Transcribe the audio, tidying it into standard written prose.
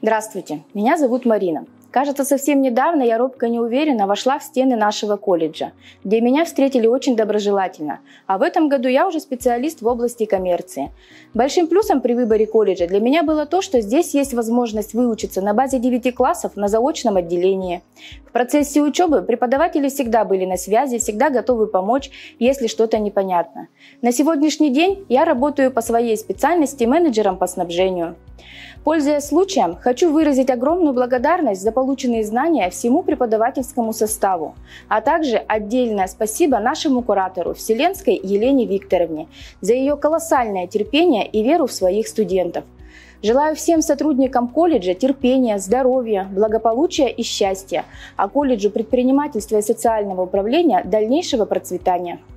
Здравствуйте, меня зовут Марина. Кажется, совсем недавно я робко неуверенно вошла в стены нашего колледжа, где меня встретили очень доброжелательно. А в этом году я уже специалист в области коммерции. Большим плюсом при выборе колледжа для меня было то, что здесь есть возможность выучиться на базе 9 классов на заочном отделении. В процессе учебы преподаватели всегда были на связи, всегда готовы помочь, если что-то непонятно. На сегодняшний день я работаю по своей специальности менеджером по снабжению. Пользуясь случаем, хочу выразить огромную благодарность за полученные знания всему преподавательскому составу, а также отдельное спасибо нашему куратору Вселенской Елене Викторовне за ее колоссальное терпение и веру в своих студентов. Желаю всем сотрудникам колледжа терпения, здоровья, благополучия и счастья, а колледжу предпринимательства и социального управления дальнейшего процветания.